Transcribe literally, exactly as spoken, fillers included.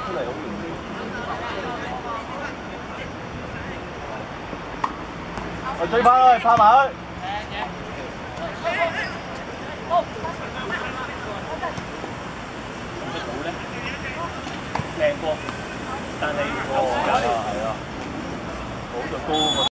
出嚟好容易。我追翻去，拍埋去。咁出到咧，靚波，但係哦係啊係啊，好就高啊嘛。